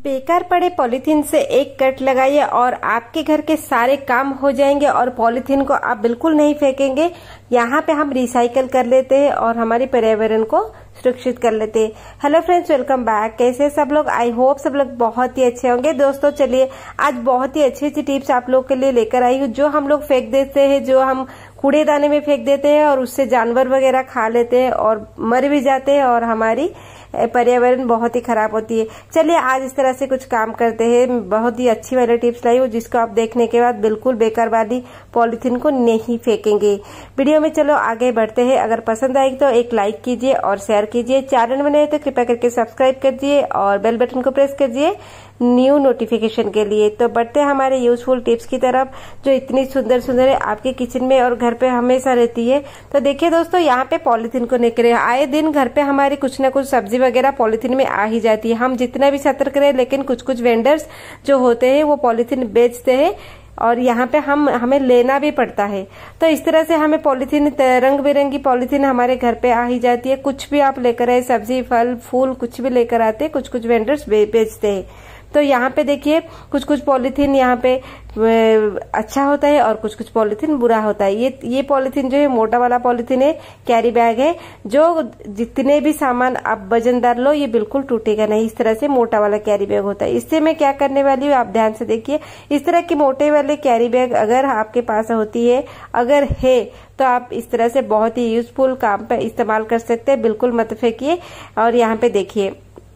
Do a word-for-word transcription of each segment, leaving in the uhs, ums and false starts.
बेकार पड़े पॉलीथीन से एक कट लगाइए और आपके घर के सारे काम हो जाएंगे और पॉलीथीन को आप बिल्कुल नहीं फेंकेंगे। यहाँ पे हम रिसाइकल कर लेते हैं और हमारे पर्यावरण को सुरक्षित कर लेते हैं। Hello friends, welcome back. कैसे सब लोग? आई होप सब लोग बहुत ही अच्छे होंगे। दोस्तों चलिए आज बहुत ही अच्छी अच्छी टिप्स आप लोग के लिए लेकर आई हूँ, जो हम लोग फेंक देते हैं, जो हम कूड़ेदाने में फेंक देते हैं और उससे जानवर वगैरह खा लेते हैं और मर भी जाते हैं और हमारी पर्यावरण बहुत ही खराब होती है। चलिए आज इस तरह से कुछ काम करते हैं। बहुत ही अच्छी वाली टिप्स लाई हूँ जिसको आप देखने के बाद बिल्कुल बेकार वाली पॉलीथीन को नहीं फेंकेंगे। वीडियो में चलो आगे बढ़ते हैं। अगर पसंद आएगी तो एक लाइक कीजिए और शेयर कीजिए। चैनल में नए तो कृपया करके सब्सक्राइब कर दीजिए और बेल बटन को प्रेस कर दीजिए न्यू नोटिफिकेशन के लिए। तो बढ़ते हैं हमारे यूजफुल टिप्स की तरफ, जो इतनी सुंदर सुंदर है, आपके किचन में और घर पे हमेशा रहती है। तो देखिए दोस्तों, यहाँ पे पॉलीथीन को निकले आए दिन घर पे हमारी कुछ ना कुछ सब्जी वगैरह पॉलीथीन में आ ही जाती है। हम जितना भी सतर्क रहे, लेकिन कुछ कुछ वेंडर्स जो होते हैं वो पॉलीथीन बेचते हैं और यहाँ पे हम हमें लेना भी पड़ता है। तो इस तरह से हमें पॉलीथीन, रंग बिरंगी पॉलीथीन हमारे घर पे आ ही जाती है। कुछ भी आप लेकर आए, सब्जी फल फूल कुछ भी लेकर आते हैं, कुछ कुछ वेंडर्स बेचते हैं। तो यहाँ पे देखिए कुछ कुछ पॉलीथीन यहाँ पे अच्छा होता है और कुछ कुछ पॉलीथीन बुरा होता है। ये ये पॉलीथीन जो है मोटा वाला पॉलीथीन है, कैरी बैग है, जो जितने भी सामान आप वजनदार लो ये बिल्कुल टूटेगा नहीं। इस तरह से मोटा वाला कैरी बैग होता है। इससे मैं क्या करने वाली हूँ आप ध्यान से देखिए। इस तरह के मोटे वाले कैरी बैग अगर आपके पास होती है, अगर है तो आप इस तरह से बहुत ही यूजफुल काम पे इस्तेमाल कर सकते हैं। बिल्कुल मत फेंकिए। और यहाँ पे देखिए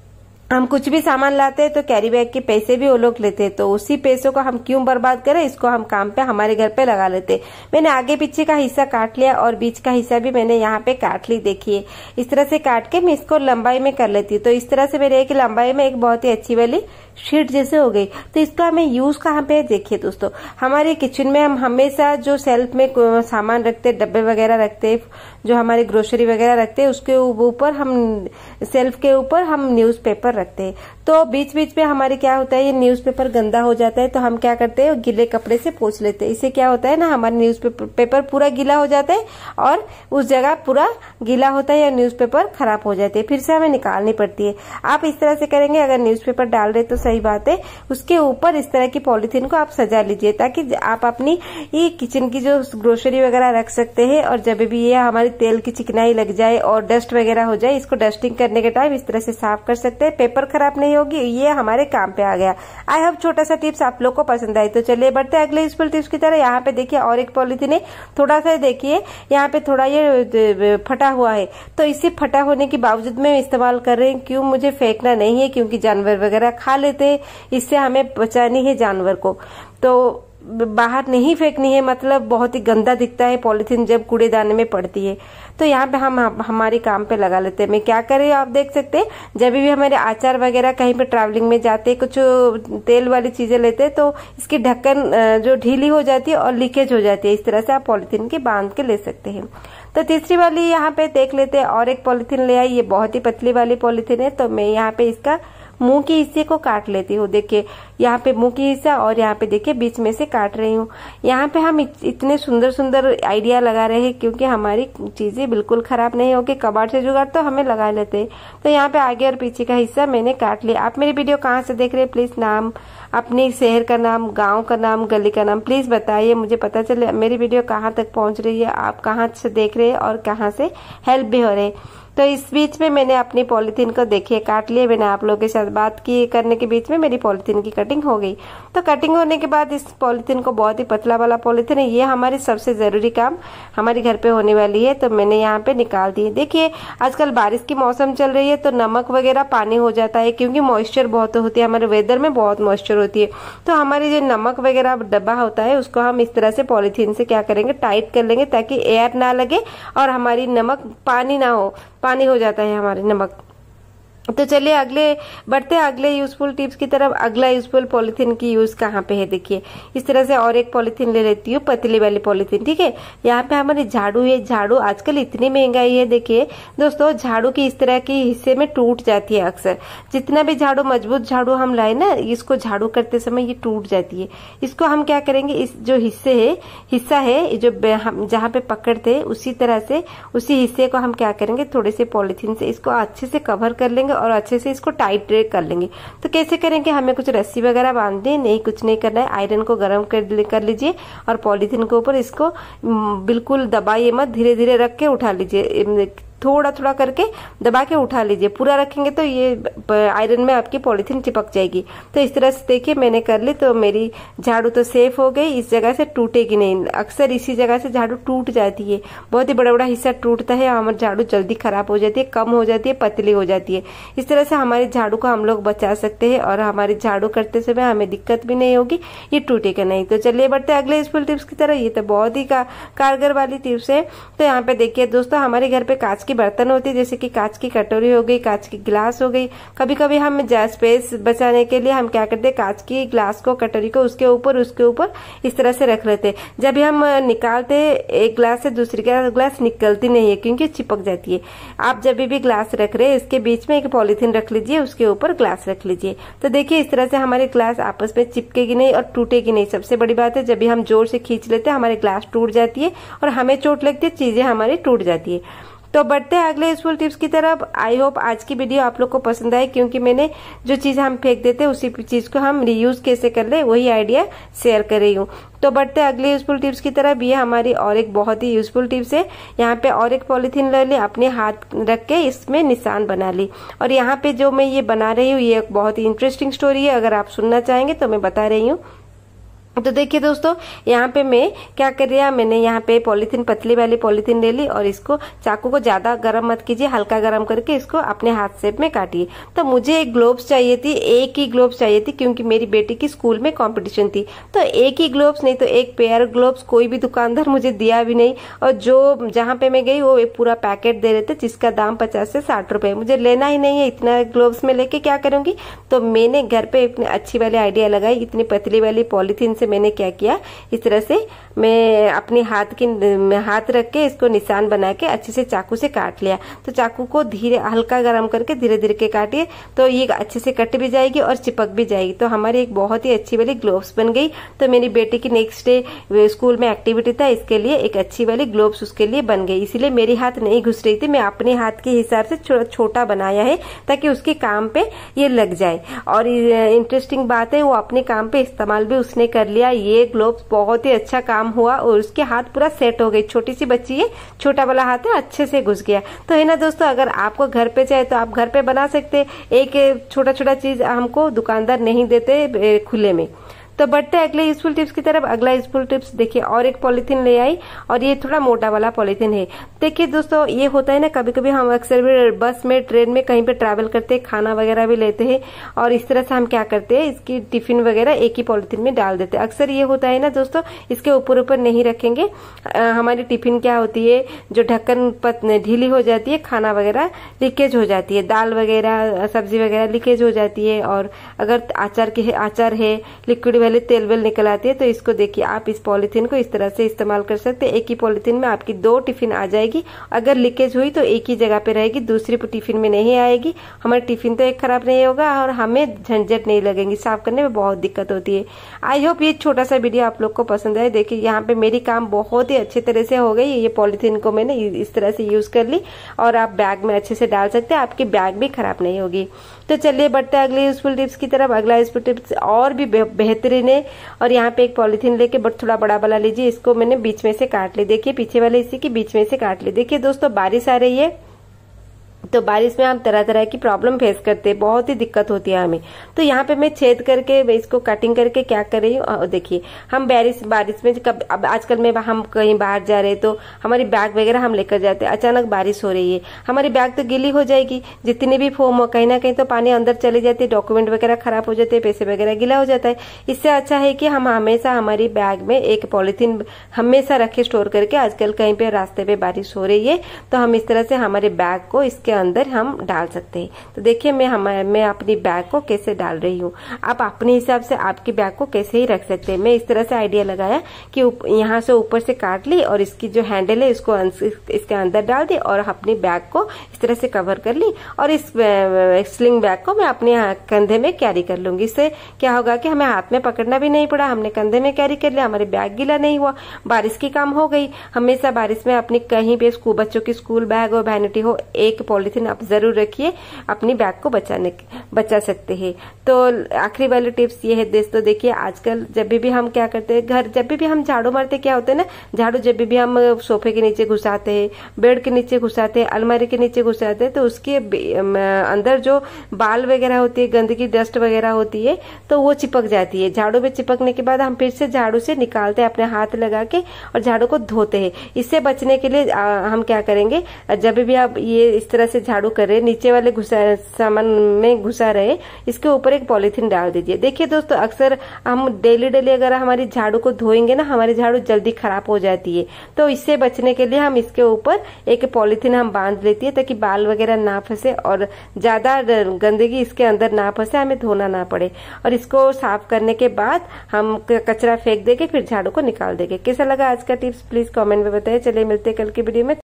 हम कुछ भी सामान लाते हैं तो कैरी बैग के पैसे भी वो लोग लेते हैं, तो उसी पैसों को हम क्यों बर्बाद करें, इसको हम काम पे हमारे घर पे लगा लेते हैं। मैंने आगे पीछे का हिस्सा काट लिया और बीच का हिस्सा भी मैंने यहाँ पे काट ली। देखिए इस तरह से काट के मैं इसको लंबाई में कर लेती हूँ। तो इस तरह से मेरे एक लंबाई में एक बहुत ही अच्छी वाली शीट जैसे हो गई। तो इसका हमें यूज कहाँ पे है देखिए दोस्तों, हमारे किचन में हम हमेशा जो सेल्फ में सामान रखते, डब्बे वगैरह रखते, जो हमारे ग्रोसरी वगैरह रखते हैं, उसके ऊपर हम सेल्फ के ऊपर हम न्यूज़पेपर रखते हैं। तो बीच बीच में हमारे क्या होता है, ये न्यूज़पेपर गंदा हो जाता है तो हम क्या करते हैं, गिले कपड़े से पोंछ लेते हैं। इससे क्या होता है ना, हमारा न्यूज़पेपर पेपर पूरा गीला हो जाता है और उस जगह पूरा गीला होता है या न्यूज़पेपर खराब हो जाते हैं, फिर से हमें निकालनी पड़ती है। आप इस तरह से करेंगे, अगर न्यूज़पेपर डाल रहे तो सही बात है, उसके ऊपर इस तरह की पॉलीथीन को आप सजा लीजिए ताकि आप अपनी ये किचन की जो ग्रोसरी वगैरह रख सकते हैं। और जब भी ये हमारी तेल की चिकनाई लग जाए और डस्ट वगैरह हो जाए, इसको डस्टिंग करने के टाइम इस तरह से साफ कर सकते हैं। पेपर खराब नहीं होगी, ये हमारे काम पे आ गया। आई होप छोटा सा टिप्स आप लोग को पसंद आई। तो चलिए बढ़ते हैं अगले यूजफुल टिप्स की तरह। यहाँ पे देखिए और एक पॉलीथीन है, थोड़ा सा देखिए यहाँ पे थोड़ा ये फटा हुआ है। तो इसे फटा होने के बावजूद में इस्तेमाल कर रहे हैं। क्यों? मुझे फेंकना नहीं है क्योंकि जानवर वगैरह खा लेते हैं। इससे हमें बचानी है जानवर को, तो बाहर नहीं फेंकनी है। मतलब बहुत ही गंदा दिखता है पॉलीथीन जब कूड़ेदाने में पड़ती है। तो यहाँ पे हम हमारे काम पे लगा लेते हैं। मैं क्या करे आप देख सकते हैं, जब भी हमारे अचार वगैरह कहीं पे ट्रैवलिंग में जाते, कुछ तेल वाली चीजें लेते हैं, तो इसकी ढक्कन जो ढीली हो जाती है और लीकेज हो जाती है। इस तरह से आप पॉलीथीन के बांध के ले सकते हैं। तो तीसरी वाली यहाँ पे देख लेते हैं, और एक पॉलीथीन ले आई। ये बहुत ही पतली वाली पॉलीथीन है, तो मैं यहाँ पे इसका मुंह के हिस्से को काट लेती हूँ। देखिए यहाँ पे मुंह की हिस्सा और यहाँ पे देखिए बीच में से काट रही हूँ। यहाँ पे हम इतने सुंदर सुंदर आइडिया लगा रहे हैं क्योंकि हमारी चीजें बिल्कुल खराब नहीं होगी। कबाड़ से जुगाड़ तो हमें लगा लेते हैं। तो यहाँ पे आगे और पीछे का हिस्सा मैंने काट लिया। आप मेरी वीडियो कहाँ से देख रहे हैं, प्लीज नाम, अपने शहर का नाम, गाँव का नाम, गली का नाम प्लीज बताइए, मुझे पता चले मेरी वीडियो कहाँ तक पहुँच रही है, आप कहाँ से देख रहे हैं और कहाँ से हेल्प भी हो रहे। तो इस बीच में मैंने अपनी पॉलीथीन को देखिए काट लिए। मैंने आप लोगों के साथ बात की करने के बीच में मेरी पॉलीथीन की कटिंग हो गई। तो कटिंग होने के बाद इस पॉलीथीन को, बहुत ही पतला वाला पॉलीथीन है, ये हमारी सबसे जरूरी काम हमारे घर पे होने वाली है, तो मैंने यहाँ पे निकाल दी। देखिए आजकल बारिश की मौसम चल रही है तो नमक वगैरह पानी हो जाता है क्योंकि मॉइस्चर बहुत होती है, हमारे वेदर में बहुत मॉइस्चर होती है। तो हमारी जो नमक वगैरह डब्बा होता है उसको हम इस तरह से पॉलीथीन से क्या करेंगे, टाइट कर लेंगे ताकि एयर ना लगे और हमारी नमक पानी ना हो, पानी हो जाता है हमारी नमक। तो चलिए अगले बढ़ते हैं अगले यूजफुल टिप्स की तरफ। अगला यूजफुल पॉलीथीन की यूज कहाँ पे है देखिए। इस तरह से और एक पॉलीथीन ले लेती हूँ, पतली वाली पॉलीथीन, ठीक है। यहाँ पे हमारी झाड़ू है। झाड़ू आजकल इतनी महंगाई है, देखिए दोस्तों झाड़ू की इस तरह की हिस्से में टूट जाती है अक्सर। जितना भी झाड़ू, मजबूत झाड़ू हम लाए ना, इसको झाड़ू करते समय ये टूट जाती है। इसको हम क्या करेंगे, इस जो हिस्से है हिस्सा है जो हम जहाँ पे पकड़ते हैं उसी तरह से उसी हिस्से को हम क्या करेंगे, थोड़े से पॉलीथीन से इसको अच्छे से कवर कर लेंगे और अच्छे से इसको टाइट कर लेंगे। तो कैसे करेंगे, हमें कुछ रस्सी वगैरह बांधनी नहीं, कुछ नहीं करना है। आयरन को गर्म कर कर लीजिए और पॉलीथीन के ऊपर इसको बिल्कुल दबाइए मत, धीरे धीरे रख के उठा लीजिए, थोड़ा थोड़ा करके दबा के उठा लीजिए। पूरा रखेंगे तो ये आयरन में आपकी पॉलीथीन चिपक जाएगी। तो इस तरह से देखिए मैंने कर ली, तो मेरी झाड़ू तो सेफ हो गई, इस जगह से टूटेगी नहीं। अक्सर इसी जगह से झाड़ू टूट जाती है, बहुत ही बड़ा बड़ा हिस्सा टूटता है, हमारी झाड़ू जल्दी खराब हो जाती है, कम हो जाती है, पतली हो जाती है। इस तरह से हमारी झाड़ू को हम लोग बचा सकते हैं और हमारी झाड़ू करते समय हमें दिक्कत भी नहीं होगी, ये टूटेगा नहीं। तो चलिए बढ़ते अगले यूजफुल टिप्स की तरह। ये तो बहुत ही कारगर वाली टिप्स है। तो यहाँ पे देखिए दोस्तों, हमारे घर पे कांच की बर्तन होती है, जैसे कि कांच की कटोरी हो गई, कांच की गिलास हो गई। कभी कभी हम स्पेस बचाने के लिए हम क्या करते हैं, कांच की गिलास को, कटोरी को उसके ऊपर उसके ऊपर इस तरह से रख लेते हैं। जब हम निकालते एक गिलास से दूसरी गिलास निकलती नहीं है क्योंकि चिपक जाती है। आप जब भी गिलास रख रहे हैं इसके बीच में एक पॉलीथीन रख लीजिए, उसके ऊपर ग्लास रख लीजिए। तो देखिए इस तरह से हमारे ग्लास आपस में चिपकेगी नहीं और टूटेगी नहीं। सबसे बड़ी बात है, जब भी हम जोर से खींच लेते हैं हमारे ग्लास टूट जाती है और हमें चोट लगती है, चीजें हमारी टूट जाती है। तो बढ़ते हैं अगले यूजफुल टिप्स की तरफ। आई होप आज की वीडियो आप लोग को पसंद आए, क्योंकि मैंने जो चीज हम फेंक देते हैं उसी चीज को हम रीयूज कैसे कर ले वही आइडिया शेयर कर रही हूँ। तो बढ़ते हैं अगले यूजफुल टिप्स की तरफ। ये हमारी और एक बहुत ही यूजफुल टिप्स है। यहाँ पे और एक पॉलीथीन ले ली, अपने हाथ रख के इसमें निशान बना ली। और यहाँ पे जो मैं ये बना रही हूँ ये एक बहुत ही इंटरेस्टिंग स्टोरी है, अगर आप सुनना चाहेंगे तो मैं बता रही हूँ। तो देखिए दोस्तों, यहाँ पे मैं क्या कर रही हूँ, मैंने यहाँ पे पॉलीथीन, पतली वाली पॉलीथीन ले ली और इसको चाकू को ज्यादा गर्म मत कीजिए, हल्का गर्म करके इसको अपने हाथ शेप में काटिए। तो मुझे एक ग्लोव्स चाहिए थी, एक ही ग्लोव्स चाहिए थी, क्योंकि मेरी बेटी की स्कूल में कंपटीशन थी। तो एक ही ग्लोव्स नहीं तो एक पेयर ग्लोव्स कोई भी दुकानदार मुझे दिया भी नहीं, और जो जहाँ पे मैं गई वो एक पूरा पैकेट दे रहे थे जिसका दाम पचास से साठ रुपए। मुझे लेना ही नहीं है, इतना ग्लोव्स में लेके क्या करूंगी। तो मैंने घर पे इतनी अच्छी वाली आइडिया लगाई, इतनी पतली वाली पॉलीथीन से मैंने क्या किया, इस तरह से मैं अपने हाथ की हाथ रख के इसको निशान बना के अच्छे से चाकू से काट लिया। तो चाकू को धीरे हल्का गर्म करके धीरे धीरे के काटिए, तो ये अच्छे से कट भी जाएगी और चिपक भी जाएगी। तो हमारी एक बहुत ही अच्छी वाली ग्लोव्स बन गई। तो मेरी बेटी की नेक्स्ट डे स्कूल में एक्टिविटी था, इसके लिए एक अच्छी वाली ग्लोव्स उसके लिए बन गई। इसीलिए मेरी हाथ नहीं घुस रही थी, मैं अपने हाथ के हिसाब से छो, छोटा बनाया है ताकि उसके काम पे ये लग जाए। और इंटरेस्टिंग बात है, वो अपने काम पे इस्तेमाल भी उसने कर लिया। ये ग्लोव्स बहुत ही अच्छा काम हुआ और उसके हाथ पूरा सेट हो गई। छोटी सी बच्ची है, छोटा वाला हाथ है, अच्छे से घुस गया। तो है ना दोस्तों, अगर आपको घर पे चाहे तो आप घर पे बना सकते। एक छोटा छोटा चीज हमको दुकानदार नहीं देते खुले में। तो बढ़ते हैं अगले यूजफुल टिप्स की तरफ। अगला यूजफुल टिप्स देखिए, और एक पॉलीथीन ले आई और ये थोड़ा मोटा वाला पॉलीथीन है। देखिए दोस्तों, ये होता है ना, कभी कभी हम अक्सर भी बस में, ट्रेन में कहीं पे ट्रैवल करते हैं, खाना वगैरह भी लेते हैं और इस तरह से हम क्या करते हैं, इसकी टिफिन वगैरह एक ही पॉलीथीन में डाल देते हैं। अक्सर ये होता है ना दोस्तों, इसके ऊपर ऊपर नहीं रखेंगे। आ, हमारी टिफिन क्या होती है, जो ढक्कन ढीली हो जाती है, खाना वगैरह लीकेज हो जाती है, दाल वगैरह सब्जी वगैरह लीकेज हो जाती है। और अगर आचार के आचार है, लिक्विड तेल वेल निकल आती है, तो इसको देखिए आप इस पॉलीथीन को इस तरह से इस्तेमाल कर सकते हैं। एक ही पॉलीथीन में आपकी दो टिफिन आ जाएगी। अगर लीकेज हुई तो एक ही जगह पे रहेगी, दूसरी टिफिन में नहीं आएगी। हमारी टिफिन तो एक खराब नहीं होगा और हमें झंझट नहीं लगेगी, साफ करने में बहुत दिक्कत होती है। आई होप ये छोटा सा वीडियो आप लोग को पसंद आए। देखिए यहाँ पे मेरी काम बहुत ही अच्छे तरह से हो गई। ये पॉलीथीन को मैंने इस तरह से यूज कर ली और आप बैग में अच्छे से डाल सकते हैं, आपकी बैग भी खराब नहीं होगी। तो चलिए बढ़ते हैं अगले यूजफुल टिप्स की तरफ। अगला यूजफुल टिप्स और भी बेहतरीन है। और यहाँ पे एक पॉलीथीन लेके बट थोड़ा बड़ा वाला लीजिए, इसको मैंने बीच में से काट ली। देखिए पीछे वाले इसी की बीच में से काट ली। देखिए दोस्तों, बारिश आ रही है तो बारिश में हम तरह तरह की प्रॉब्लम फेस करते हैं, बहुत ही दिक्कत होती है हमें। तो यहाँ पे मैं छेद करके इसको कटिंग करके क्या कर रही हूँ, देखिए हम बारिश बारिश में कब अब आजकल में हम कहीं बाहर जा रहे हैं तो हमारी बैग वगैरह हम लेकर जाते हैं, अचानक बारिश हो रही है, हमारी बैग तो गीली हो जाएगी, जितनी भी फोम हो कहीं ना कहीं तो पानी अंदर चली जाती है, डॉक्यूमेंट वगैरह खराब हो जाते हैं, पैसे वगैरह गीला हो जाता है। इससे अच्छा है कि हम हमेशा हमारी बैग में एक पॉलीथीन हमेशा रखे स्टोर करके। आजकल कहीं पे रास्ते पे बारिश हो रही है तो हम इस तरह से हमारे बैग को इसके अंदर हम डाल सकते हैं। तो देखिए मैं हम मैं अपनी बैग को कैसे डाल रही हूँ। आप अपने हिसाब से आपकी बैग को कैसे ही रख सकते हैं। मैं इस तरह से आइडिया लगाया कि यहाँ से ऊपर से काट ली और इसकी जो हैंडल है इसको इसके अंदर डाल दी और अपनी बैग को इस तरह से कवर कर ली और इस स्लिंग बैग को मैं अपने कंधे में कैरी कर लूंगी। इससे क्या होगा कि हमें हाथ में पकड़ना भी नहीं पड़ा, हमने कंधे में कैरी कर लिया, हमारी बैग गीला नहीं हुआ, बारिश की काम हो गई। हमेशा बारिश में अपनी कहीं पे बच्चों की स्कूल बैग हो, वैनिटी हो, एक पॉलीथीन पॉलिथीन आप जरूर रखिए, अपनी बैग को बचाने बचा सकते हैं। तो आखिरी वाली टिप्स ये है दोस्तों, देखिए आजकल जब भी हम क्या करते हैं, घर जब भी हम झाड़ू मारते क्या होता है ना, झाड़ू जब भी हम सोफे के नीचे घुसाते हैं, बेड के नीचे घुसाते हैं, अलमारी के नीचे घुसाते हैं, तो उसके अंदर जो बाल वगैरह होती है, गंदगी डस्ट वगैरह होती है, तो वो चिपक जाती है। झाड़ू में चिपकने के बाद हम फिर से झाड़ू से निकालते हैं अपने हाथ लगा के और झाड़ू को धोते हैं। इससे बचने के लिए आ, हम क्या करेंगे, जब भी आप ये इस तरह से झाड़ू कर रहे, नीचे वाले घुसा सामान में घुसा रहे, इसके ऊपर एक पॉलिथीन डाल दीजिए। देखिए दोस्तों, अक्सर हम डेली डेली अगर हमारी झाड़ू को धोएंगे ना, हमारी झाड़ू जल्दी खराब हो जाती है। तो इससे बचने के लिए हम इसके ऊपर एक पॉलिथीन हम बांध लेती है, ताकि बाल वगैरह ना फंसे और ज्यादा गंदगी इसके अंदर ना फंसे, हमें धोना ना पड़े। और इसको साफ करने के बाद हम कचरा फेंक देंगे, फिर झाड़ू को निकाल देंगे। कैसा लगा आज का टिप्स, प्लीज कमेंट में बताइए। चलिए मिलते हैं कल की वीडियो में।